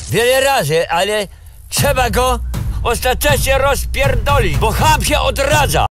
wiele razy, ale trzeba go ostatecznie rozpierdolić, bo cham się odradza.